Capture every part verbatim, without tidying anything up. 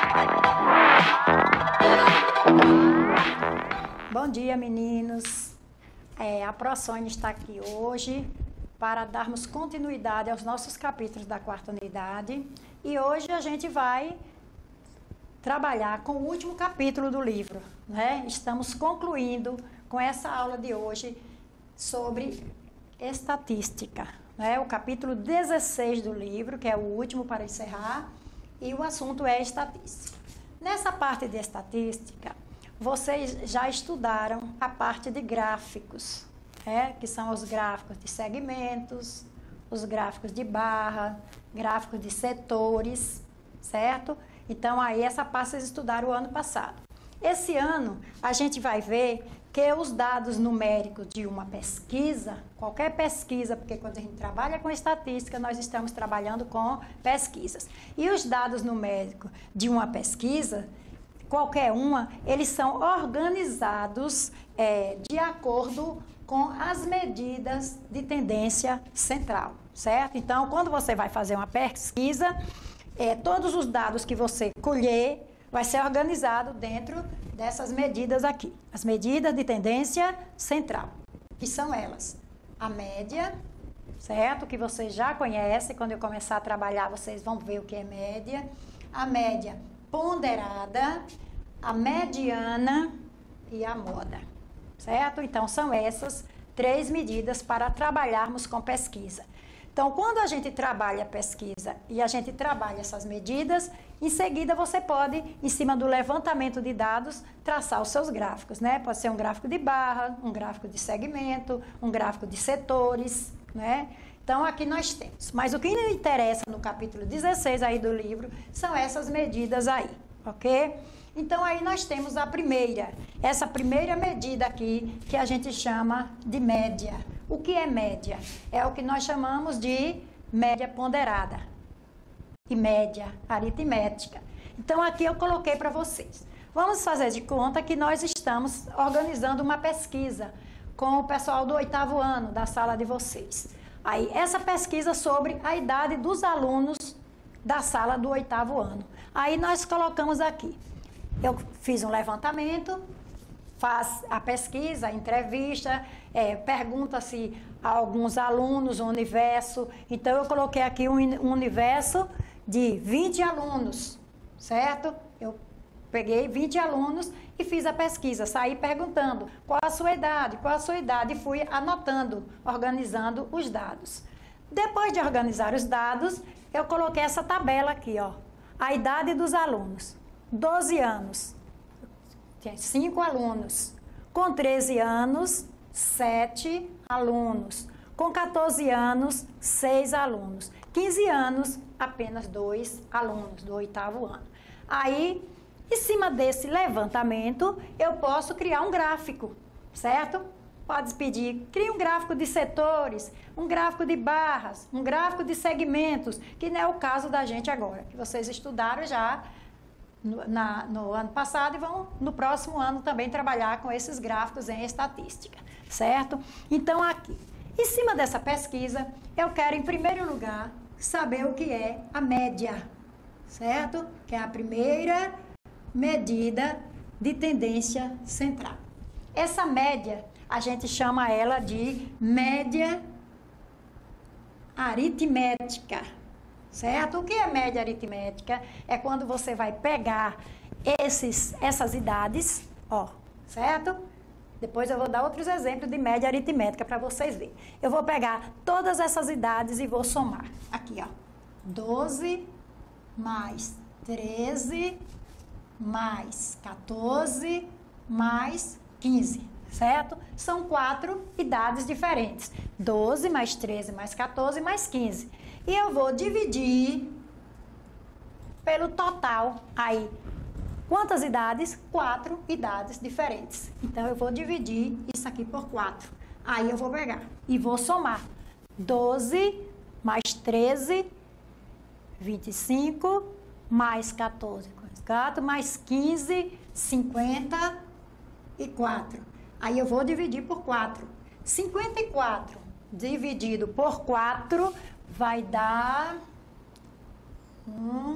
Bom dia, meninos. É, a ProSonho está aqui hoje para darmos continuidade aos nossos capítulos da quarta unidade. E hoje a gente vai trabalhar com o último capítulo do livro, né? Estamos concluindo com essa aula de hoje sobre estatística, né? O capítulo dezesseis do livro, que é o último para encerrar, e o assunto é estatística. Nessa parte de estatística, vocês já estudaram a parte de gráficos, né? Que são os gráficos de segmentos, os gráficos de barra, gráficos de setores, certo? Então, aí essa parte vocês estudaram o ano passado. Esse ano, a gente vai ver que os dados numéricos de uma pesquisa, qualquer pesquisa, porque quando a gente trabalha com estatística, nós estamos trabalhando com pesquisas. E os dados numéricos de uma pesquisa, qualquer uma, eles são organizados é, de acordo com as medidas de tendência central, certo? Então, quando você vai fazer uma pesquisa, é, todos os dados que você colher vai ser organizado dentro dessas medidas aqui. As medidas de tendência central, que são elas. A média, certo? Que vocês já conhecem, quando eu começar a trabalhar, vocês vão ver o que é média. A média ponderada, a mediana e a moda, certo? Então, são essas três medidas para trabalharmos com pesquisa. Então, quando a gente trabalha a pesquisa e a gente trabalha essas medidas, em seguida você pode, em cima do levantamento de dados, traçar os seus gráficos, né? Pode ser um gráfico de barra, um gráfico de segmento, um gráfico de setores, né? Então, aqui nós temos. Mas o que me interessa no capítulo dezesseis aí do livro são essas medidas aí, ok? Então, aí nós temos a primeira, essa primeira medida aqui, que a gente chama de média. O que é média? É o que nós chamamos de média ponderada e média aritmética. Então, aqui eu coloquei para vocês. Vamos fazer de conta que nós estamos organizando uma pesquisa com o pessoal do oitavo ano da sala de vocês. Aí, essa pesquisa sobre a idade dos alunos da sala do oitavo ano. Aí, nós colocamos aqui. Eu fiz um levantamento, faz a pesquisa, a entrevista, é, pergunta-se a alguns alunos o universo. Então, eu coloquei aqui um, um universo de vinte alunos, certo? Eu peguei vinte alunos e fiz a pesquisa, saí perguntando qual a sua idade, qual a sua idade, e fui anotando, organizando os dados. Depois de organizar os dados, eu coloquei essa tabela aqui, ó, a idade dos alunos. doze anos, tinha cinco alunos. Com treze anos, sete alunos. Com quatorze anos, seis alunos. quinze anos, apenas dois alunos do oitavo ano. Aí, em cima desse levantamento, eu posso criar um gráfico, certo? Pode pedir, crie um gráfico de setores, um gráfico de barras, um gráfico de segmentos, que não é o caso da gente agora, que vocês estudaram já No, na, no ano passado e vão no próximo ano também trabalhar com esses gráficos em estatística, certo? Então, aqui, em cima dessa pesquisa, eu quero, em primeiro lugar, saber o que é a média, certo? Que é a primeira medida de tendência central. Essa média, a gente chama ela de média aritmética. Certo? O que é média aritmética? É quando você vai pegar esses, essas idades, ó, certo? Depois eu vou dar outros exemplos de média aritmética para vocês verem. Eu vou pegar todas essas idades e vou somar. Aqui, ó, doze mais treze mais quatorze mais quinze, certo? São quatro idades diferentes. doze mais treze mais quatorze mais quinze. E eu vou dividir pelo total aí. Quantas idades? Quatro idades diferentes. Então, eu vou dividir isso aqui por quatro. Aí, eu vou pegar e vou somar. doze mais treze, vinte e cinco, mais quatorze, quatro, mais quinze, cinquenta e quatro. Aí, eu vou dividir por quatro. cinquenta e quatro dividido por quatro vai dar... Hum,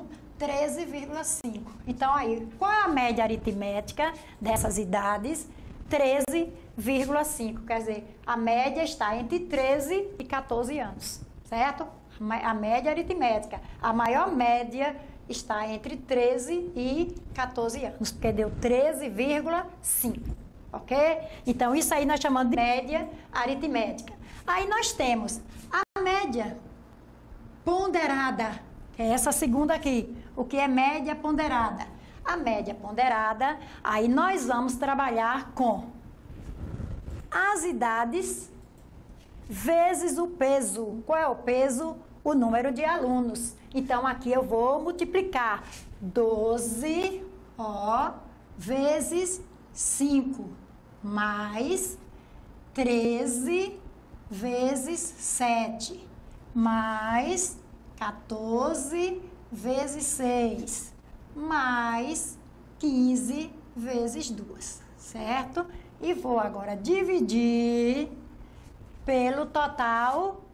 treze vírgula cinco. Então, aí, qual é a média aritmética dessas idades? treze vírgula cinco. Quer dizer, a média está entre treze e quatorze anos, certo? A média aritmética. A maior média está entre treze e quatorze anos, porque deu treze vírgula cinco, ok? Então, isso aí nós chamamos de média aritmética. Aí nós temos a média ponderada, que é essa segunda aqui. O que é média ponderada? A média ponderada, aí nós vamos trabalhar com as idades vezes o peso. Qual é o peso? O número de alunos. Então, aqui eu vou multiplicar doze, ó, vezes cinco, mais treze vezes sete, mais quatorze vezes seis, mais quinze vezes duas, certo? E vou agora dividir pelo total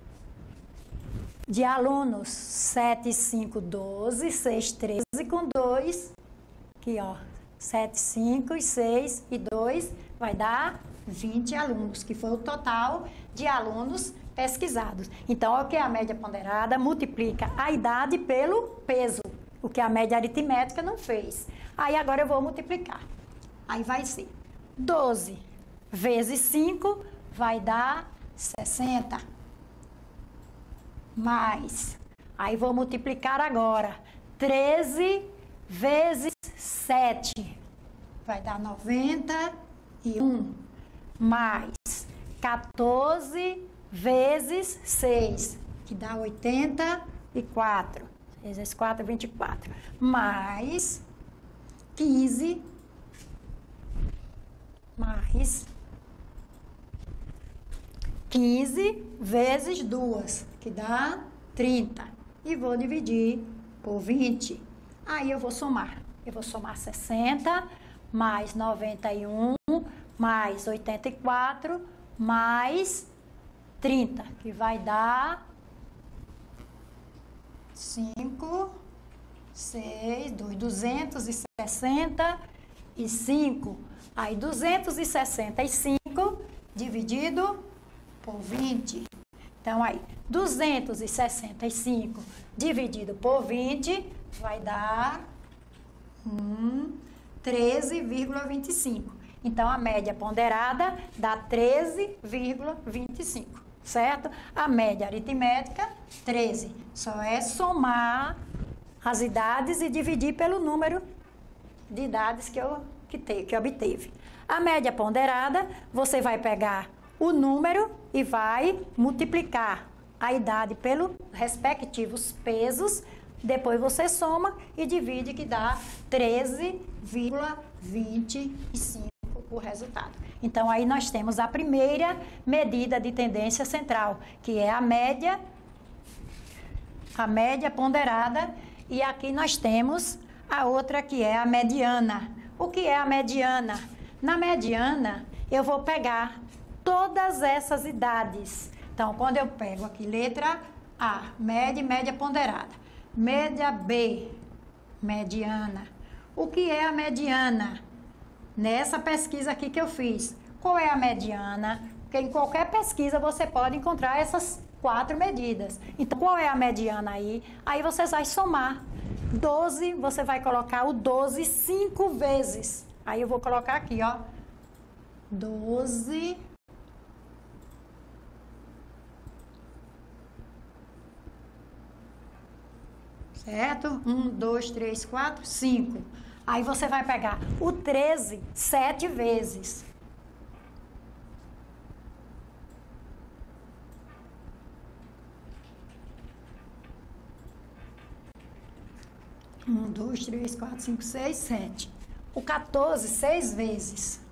de alunos. sete, cinco, doze, seis, treze com dois, aqui ó, sete, cinco e seis e dois, vai dar vinte alunos, que foi o total de alunos pesquisados. Então, o que é a média ponderada? Multiplica a idade pelo peso, o que a média aritmética não fez. Aí, agora eu vou multiplicar. Aí vai ser doze vezes cinco, vai dar sessenta. Mais, aí vou multiplicar agora, treze vezes sete, vai dar noventa e um, mais quatorze vezes seis, que dá oitenta e quatro, seis vezes quatro, vinte e quatro, mais quinze, mais quinze vezes duas, que dá trinta. E vou dividir por vinte. Aí eu vou somar. Eu vou somar sessenta, mais noventa e um, mais oitenta e quatro, mais trinta, que vai dar cinco, seis, dois, duzentos e sessenta e cinco. Aí duzentos e sessenta e cinco dividido por vinte. Então, aí, duzentos e sessenta e cinco dividido por vinte vai dar hum, treze vírgula vinte e cinco. Então, a média ponderada dá treze vírgula vinte e cinco, certo? A média aritmética, treze. Só é somar as idades e dividir pelo número de idades que, eu, que, te, que obteve. A média ponderada, você vai pegar o número e vai multiplicar a idade pelos respectivos pesos. Depois você soma e divide, que dá treze vírgula vinte e cinco o resultado. Então, aí nós temos a primeira medida de tendência central, que é a média, a média ponderada, e aqui nós temos a outra, que é a mediana. O que é a mediana? Na mediana, eu vou pegar todas essas idades. Então, quando eu pego aqui letra A, média e média ponderada. Média B, mediana. O que é a mediana? Nessa pesquisa aqui que eu fiz, qual é a mediana? Porque em qualquer pesquisa você pode encontrar essas quatro medidas. Então, qual é a mediana aí? Aí você vai somar. doze, você vai colocar o doze cinco vezes. Aí eu vou colocar aqui, ó. doze... Certo? um, dois, três, quatro, cinco. Aí você vai pegar o treze sete vezes. um, dois, três, quatro, cinco, seis, sete. O quatorze, seis vezes.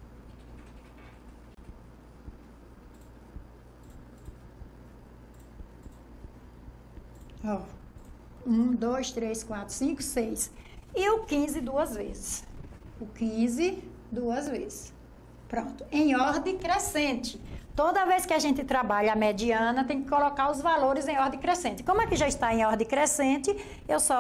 Ó. um, dois, três, quatro, cinco, seis. E o quinze duas vezes. O quinze duas vezes. Pronto. Em ordem crescente. Toda vez que a gente trabalha a mediana, tem que colocar os valores em ordem crescente. Como é que já está em ordem crescente, eu só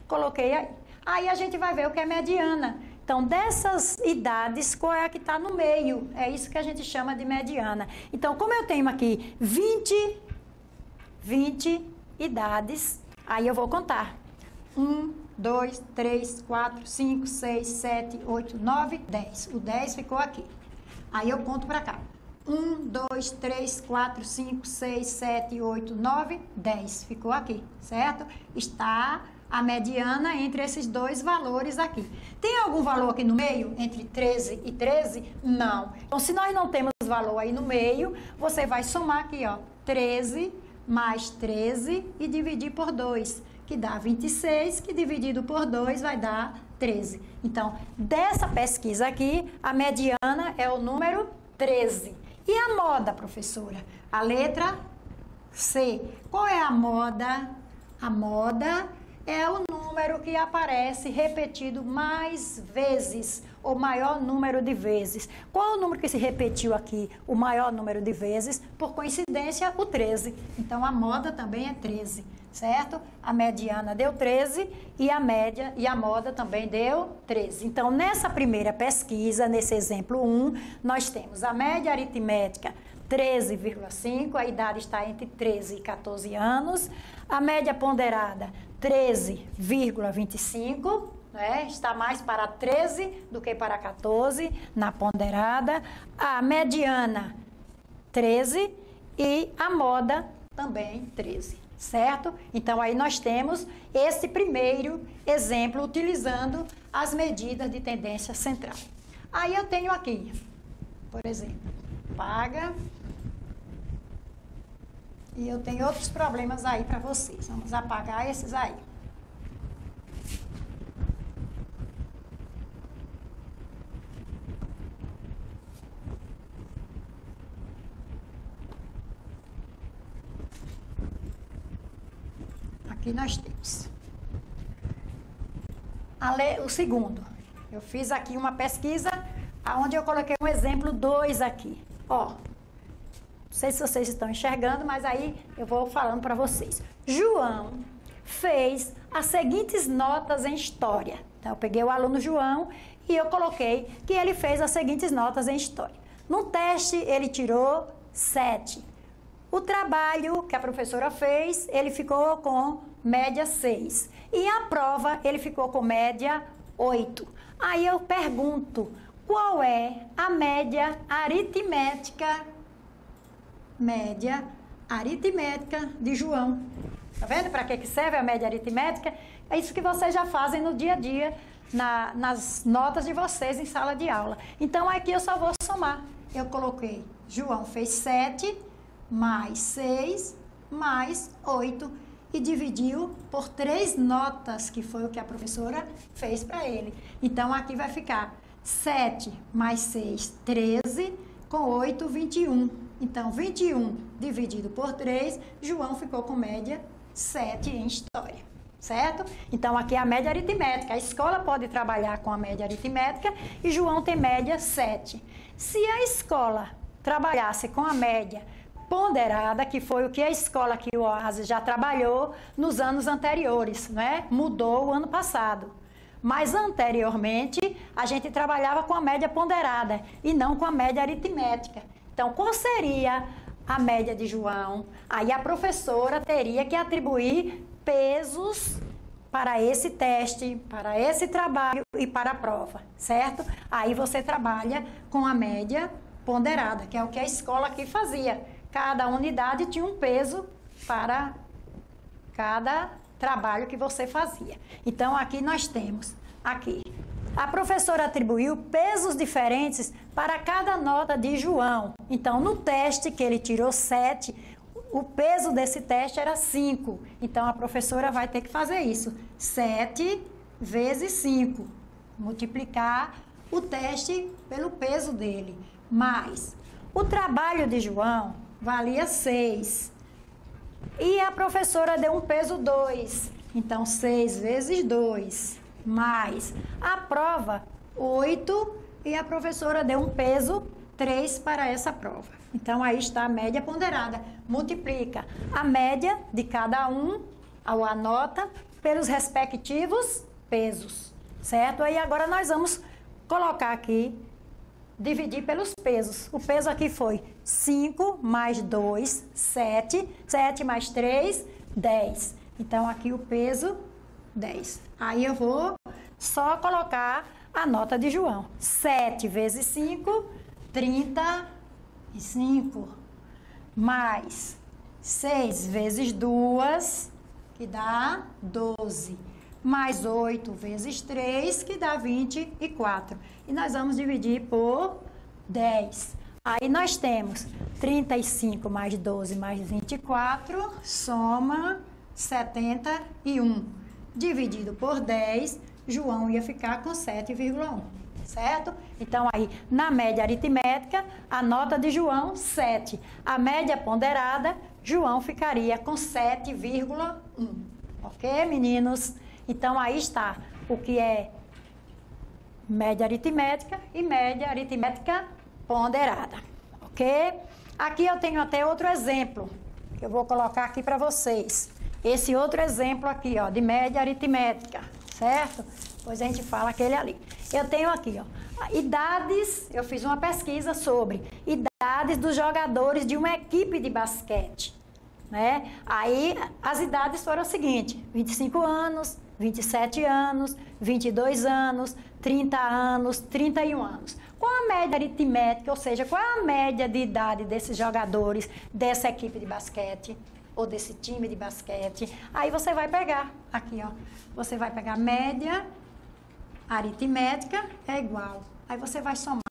coloquei aí. Aí a gente vai ver o que é mediana. Então, dessas idades, qual é a que está no meio? É isso que a gente chama de mediana. Então, como eu tenho aqui vinte, vinte idades, aí eu vou contar. um, dois, três, quatro, cinco, seis, sete, oito, nove, dez. O dez ficou aqui. Aí eu conto para cá. um, dois, três, quatro, cinco, seis, sete, oito, nove, dez. Ficou aqui, certo? Está a mediana entre esses dois valores aqui. Tem algum valor aqui no meio, entre treze e treze? Não. Então, se nós não temos valor aí no meio, você vai somar aqui, ó, treze mais treze e dividir por dois, que dá vinte e seis, que dividido por dois vai dar treze. Então, dessa pesquisa aqui, a mediana é o número treze. E a moda, professora? A letra C. Qual é a moda? A moda é o número que aparece repetido mais vezes, ou maior número de vezes. Qual é o número que se repetiu aqui? O maior número de vezes, por coincidência, o treze. Então, a moda também é treze, certo? A mediana deu treze e a média e a moda também deu treze. Então, nessa primeira pesquisa, nesse exemplo um, nós temos a média aritmética treze vírgula cinco, a idade está entre treze e quatorze anos. A média ponderada, treze vírgula vinte e cinco, né? Está mais para treze do que para quatorze na ponderada. A mediana, treze, e a moda também treze, certo? Então, aí nós temos esse primeiro exemplo utilizando as medidas de tendência central. Aí eu tenho aqui, por exemplo, paga. E eu tenho outros problemas aí para vocês. Vamos apagar esses aí. Aqui nós temos. O segundo. Eu fiz aqui uma pesquisa onde eu coloquei um exemplo dois aqui. Ó. Não sei se vocês estão enxergando, mas aí eu vou falando para vocês. João fez as seguintes notas em história. Então, eu peguei o aluno João e eu coloquei que ele fez as seguintes notas em história. No teste, ele tirou sete. O trabalho que a professora fez, ele ficou com média seis. E a prova, ele ficou com média oito. Aí eu pergunto, qual é a média aritmética média aritmética de João? Tá vendo para que que serve a média aritmética? É isso que vocês já fazem no dia a dia, na, nas notas de vocês em sala de aula. Então, aqui eu só vou somar. Eu coloquei, João fez sete, mais seis, mais oito, e dividiu por três notas, que foi o que a professora fez para ele. Então, aqui vai ficar sete mais seis, treze, com oito, vinte e um. Então, vinte e um dividido por três, João ficou com média sete em história, certo? Então, aqui é a média aritmética. A escola pode trabalhar com a média aritmética e João tem média sete. Se a escola trabalhasse com a média ponderada, que foi o que a escola aqui, o Oasis, já trabalhou nos anos anteriores, né? Mudou o ano passado. Mas anteriormente, a gente trabalhava com a média ponderada e não com a média aritmética. Então, qual seria a média de João? Aí a professora teria que atribuir pesos para esse teste, para esse trabalho e para a prova, certo? Aí você trabalha com a média ponderada, que é o que a escola aqui fazia. Cada unidade tinha um peso para cada trabalho que você fazia. Então, aqui nós temos, aqui, a professora atribuiu pesos diferentes para cada nota de João. Então, no teste que ele tirou sete, o peso desse teste era cinco. Então, a professora vai ter que fazer isso. sete vezes cinco. Multiplicar o teste pelo peso dele. Mais, o trabalho de João valia seis. E a professora deu um peso dois. Então, seis vezes dois. Mais a prova, oito, e a professora deu um peso três para essa prova. Então, aí está a média ponderada. Multiplica a média de cada um, a nota, pelos respectivos pesos, certo? Aí agora nós vamos colocar aqui, dividir pelos pesos. O peso aqui foi cinco mais dois, sete. sete mais três, dez. Então, aqui o peso, dez. Aí eu vou só colocar a nota de João. sete vezes cinco, trinta e cinco. Mais seis vezes duas, que dá doze. Mais oito vezes três, que dá vinte e quatro. E nós vamos dividir por dez. Aí nós temos trinta e cinco mais doze mais vinte e quatro, soma setenta e um. Dividido por dez, João ia ficar com sete vírgula um, certo? Então, aí, na média aritmética, a nota de João, sete. A média ponderada, João ficaria com sete vírgula um. Ok, meninos? Então, aí está o que é média aritmética e média aritmética ponderada, ok? Aqui eu tenho até outro exemplo, que eu vou colocar aqui para vocês. Esse outro exemplo aqui, ó, de média aritmética, certo? Depois a gente fala aquele ali. Eu tenho aqui, ó, idades, eu fiz uma pesquisa sobre idades dos jogadores de uma equipe de basquete, né? Aí as idades foram o seguinte: vinte e cinco anos, vinte e sete anos, vinte e dois anos, trinta anos, trinta e um anos. Qual a média aritmética, ou seja, qual é a média de idade desses jogadores dessa equipe de basquete ou desse time de basquete? Aí você vai pegar aqui, ó, você vai pegar média aritmética é igual. Aí você vai somar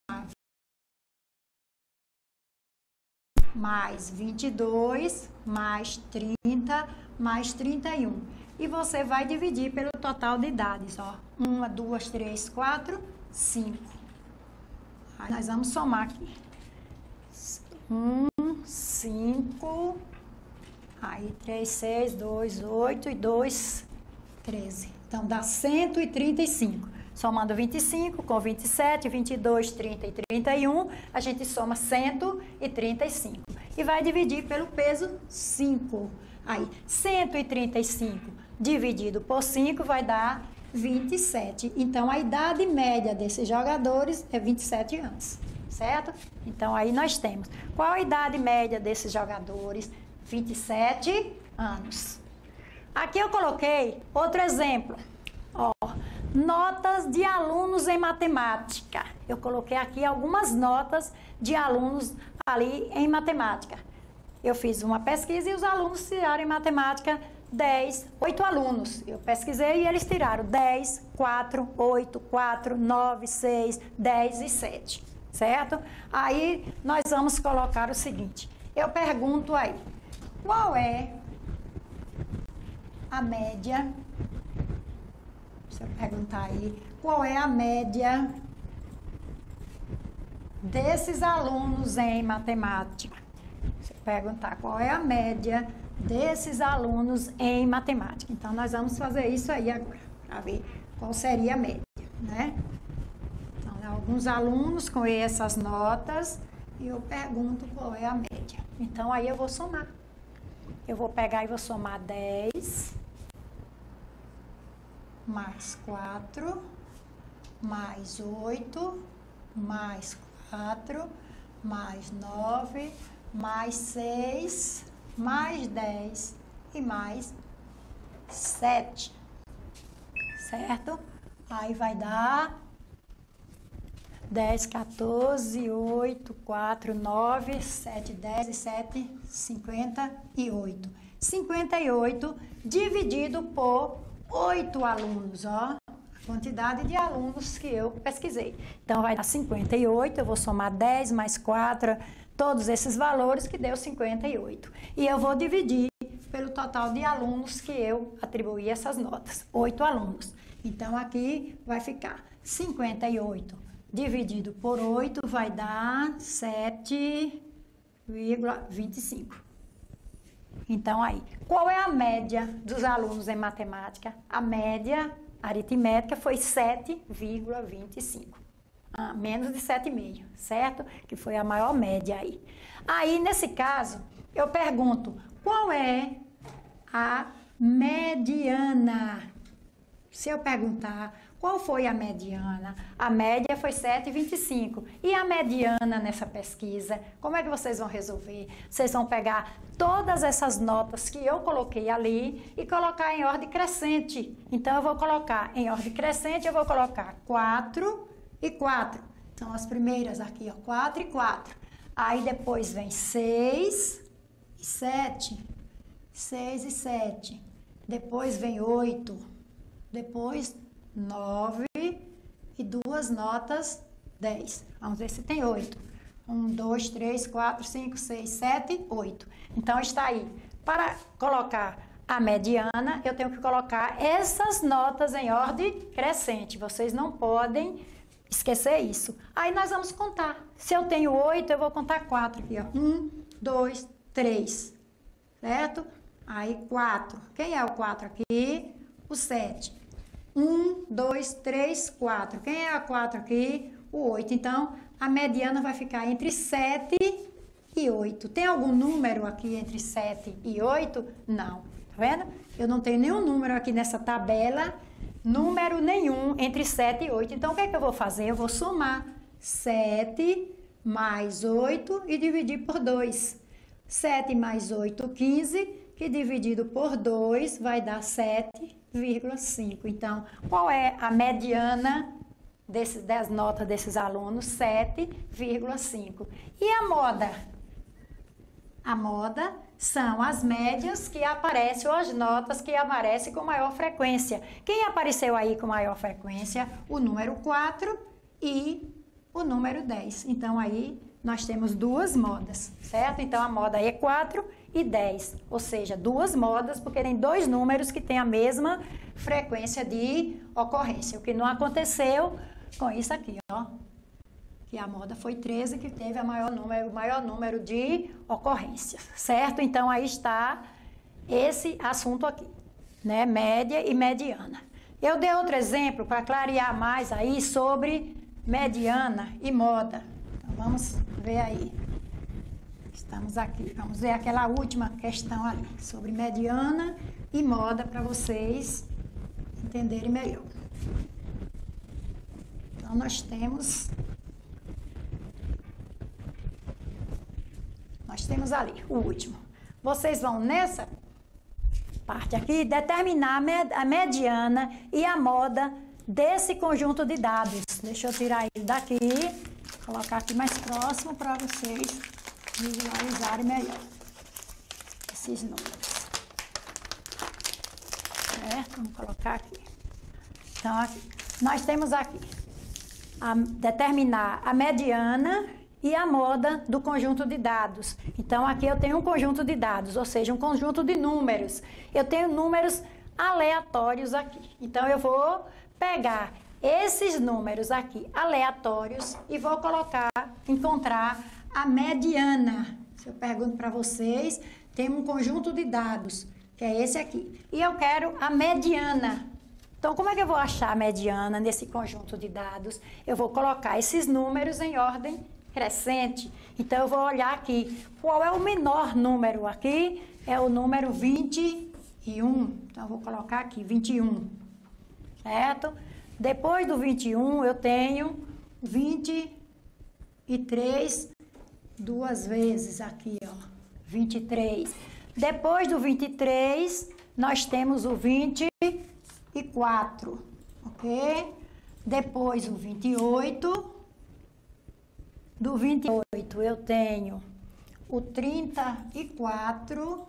mais vinte e dois, mais trinta, mais trinta e um. E você vai dividir pelo total de idades, ó. Uma, duas, três, quatro, cinco. Aí nós vamos somar aqui. Um, cinco, aí três, seis, dois, oito e dois, treze. Então dá cento e trinta e cinco. Somando vinte e cinco com vinte e sete, vinte e dois, trinta e trinta e um, a gente soma cento e trinta e cinco. E vai dividir pelo peso cinco. Aí, cento e trinta e cinco dividido por cinco vai dar vinte e sete. Então, a idade média desses jogadores é vinte e sete anos, certo? Então, aí nós temos. Qual a idade média desses jogadores? vinte e sete anos. Aqui eu coloquei outro exemplo. Ó, notas de alunos em matemática. Eu coloquei aqui algumas notas de alunos ali em matemática. Eu fiz uma pesquisa e os alunos tiraram em matemática dez, oito alunos. Eu pesquisei e eles tiraram dez, quatro, oito, quatro, nove, seis, dez e sete, certo? Aí nós vamos colocar o seguinte. Eu pergunto aí, qual é a média? Deixa eu perguntar aí, qual é a média desses alunos em matemática? Deixa eu perguntar qual é a média desses alunos em matemática. Então, nós vamos fazer isso aí agora, para ver qual seria a média, né? Então, alguns alunos com essas notas, e eu pergunto qual é a média. Então, aí eu vou somar. Eu vou pegar e vou somar dez, mais quatro, mais oito, mais quatro, mais nove, mais seis, mais dez e mais sete, certo? Aí vai dar dez, quatorze, oito, quatro, nove, sete, dez e sete, cinquenta e oito. cinquenta e oito dividido por oito alunos, ó. A quantidade de alunos que eu pesquisei. Então, vai dar cinquenta e oito, eu vou somar dez mais quatro, todos esses valores, que deu cinquenta e oito. E eu vou dividir pelo total de alunos que eu atribuí essas notas, oito alunos. Então, aqui vai ficar cinquenta e oito dividido por oito vai dar sete vírgula vinte e cinco. Então, aí, qual é a média dos alunos em matemática? A média aritmética foi sete vírgula vinte e cinco. Ah, menos de sete vírgula cinco, certo? Que foi a maior média aí. Aí, nesse caso, eu pergunto, qual é a mediana. Se eu perguntar qual foi a mediana, a média foi sete vírgula vinte e cinco. E a mediana nessa pesquisa, como é que vocês vão resolver? Vocês vão pegar todas essas notas que eu coloquei ali e colocar em ordem crescente. Então, eu vou colocar em ordem crescente, eu vou colocar quatro e quatro. São as primeiras aqui, ó, quatro e quatro. Aí, depois vem seis e sete. seis e sete. Depois vem oito. Depois, nove e duas notas, dez. Vamos ver se tem oito. um, dois, três, quatro, cinco, seis, sete, oito. Então, está aí. Para colocar a mediana, eu tenho que colocar essas notas em ordem crescente. Vocês não podem esquecer isso. Aí, nós vamos contar. Se eu tenho oito, eu vou contar quatro aqui, ó. um, dois, três. Certo? Aí, quatro. Quem é o quatro aqui? O sete. um, dois, três, quatro. Quem é o quatro aqui? O oito. Então, a mediana vai ficar entre sete e oito. Tem algum número aqui entre sete e oito? Não. Tá vendo? Eu não tenho nenhum número aqui nessa tabela. Número nenhum entre sete e oito. Então, o que é que eu vou fazer? Eu vou somar sete mais oito e dividir por dois. sete mais oito, quinze, que dividido por dois vai dar sete vírgula cinco. Então, qual é a mediana desses, das notas desses alunos? sete vírgula cinco. E a moda? A moda são as médias que aparecem, ou as notas que aparecem com maior frequência. Quem apareceu aí com maior frequência? O número quatro e o número dez. Então, aí nós temos duas modas, certo? Então, a moda é quatro e dez, ou seja, duas modas, porque tem dois números que têm a mesma frequência de ocorrência. O que não aconteceu com isso aqui, ó, que a moda foi treze, que teve a maior número, o maior número de ocorrências, certo? Então, aí está esse assunto aqui, né? Média e mediana. Eu dei outro exemplo para clarear mais aí sobre mediana e moda. Então, vamos ver aí. Estamos aqui. Vamos ver aquela última questão ali, sobre mediana e moda, para vocês entenderem melhor. Então, nós temos... Nós temos ali o último. Vocês vão nessa parte aqui determinar a mediana e a moda desse conjunto de dados. Deixa eu tirar ele daqui, colocar aqui mais próximo para vocês visualizarem melhor esses números. Certo? Vamos colocar aqui. Então, aqui, nós temos aqui a determinar a mediana e a moda do conjunto de dados. Então, aqui eu tenho um conjunto de dados, ou seja, um conjunto de números. Eu tenho números aleatórios aqui. Então, eu vou pegar esses números aqui aleatórios e vou colocar, encontrar a mediana. Se eu pergunto para vocês, tem um conjunto de dados, que é esse aqui. E eu quero a mediana. Então, como é que eu vou achar a mediana nesse conjunto de dados? Eu vou colocar esses números em ordem crescente. Então, eu vou olhar aqui. Qual é o menor número aqui? É o número vinte e um. Então, eu vou colocar aqui, vinte e um. Certo? Depois do vinte e um, eu tenho vinte e três duas vezes aqui, ó. vinte e três. Depois do vinte e três, nós temos o vinte e quatro. Ok? Depois o vinte e oito. Do vinte e oito eu tenho o trinta e quatro.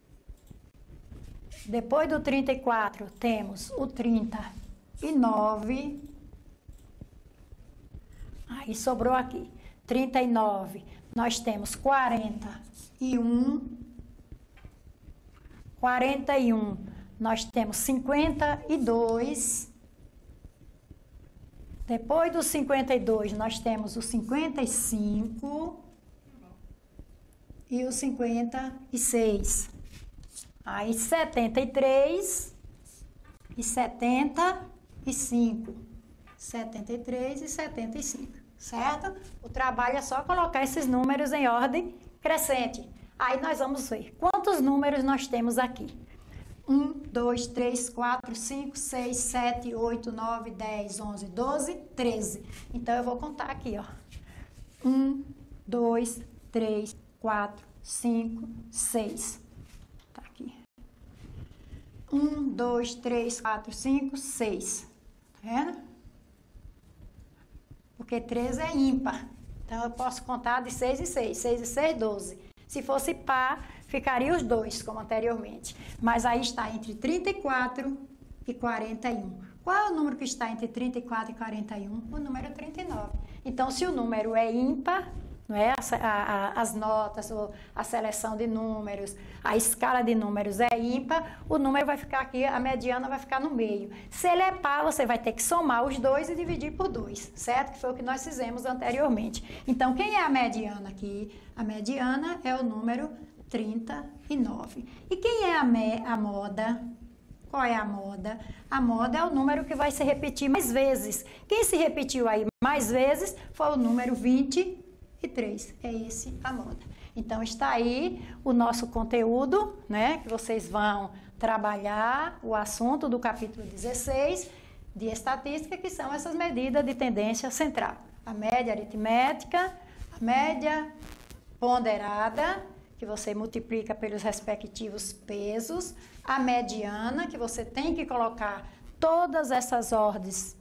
Depois do trinta e quatro temos o trinta e nove. Aí sobrou aqui trinta e nove. Nós temos quarenta e um. quarenta e um. Nós temos cinquenta e dois. Depois do cinquenta e dois, nós temos o cinquenta e cinco e o cinquenta e seis. Aí, setenta e três e setenta e cinco. setenta e três e setenta e cinco, certo? O trabalho é só colocar esses números em ordem crescente. Aí, nós vamos ver quantos números nós temos aqui. um, dois, três, quatro, cinco, seis, sete, oito, nove, dez, onze, doze, treze. Então, eu vou contar aqui, ó. um, dois, três, quatro, cinco, seis. Tá aqui. um, dois, três, quatro, cinco, seis. Tá vendo? Porque treze é ímpar. Então, eu posso contar de seis em seis. seis e seis, doze. Se fosse par, ficaria os dois, como anteriormente. Mas aí está entre trinta e quatro e quarenta e um. Qual é o número que está entre trinta e quatro e quarenta e um? O número trinta e nove. Então, se o número é ímpar, não é? A, a, as notas, a seleção de números, a escala de números é ímpar, o número vai ficar aqui, a mediana vai ficar no meio. Se ele é par, você vai ter que somar os dois e dividir por dois, certo? Que foi o que nós fizemos anteriormente. Então, quem é a mediana aqui? A mediana é o número trinta e nove. E quem é a, me, a moda? Qual é a moda? A moda é o número que vai se repetir mais vezes. Quem se repetiu aí mais vezes foi o número vinte e três. É esse a moda. Então, está aí o nosso conteúdo, né? Que vocês vão trabalhar o assunto do capítulo dezesseis de estatística, que são essas medidas de tendência central. A média aritmética, a média ponderada, que você multiplica pelos respectivos pesos, a mediana, que você tem que colocar todas essas ordens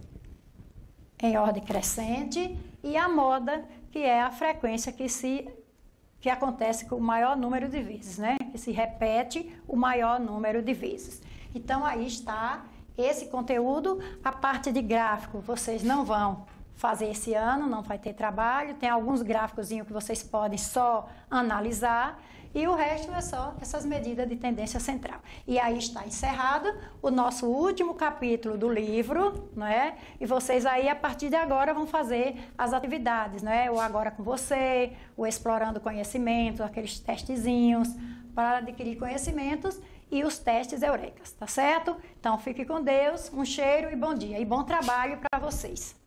em ordem crescente, e a moda, que é a frequência que, se, que acontece com o maior número de vezes, né? Que se repete o maior número de vezes. Então, aí está esse conteúdo. A parte de gráfico, vocês não vão fazer esse ano, não vai ter trabalho. Tem alguns gráficos que vocês podem só analisar. E o resto é só essas medidas de tendência central. E aí está encerrado o nosso último capítulo do livro, não é? E vocês aí, a partir de agora, vão fazer as atividades, não é? O Agora com Você, o Explorando Conhecimento, aqueles testezinhos para adquirir conhecimentos e os testes Eurecas, tá certo? Então, fique com Deus, um cheiro e bom dia. E bom trabalho para vocês.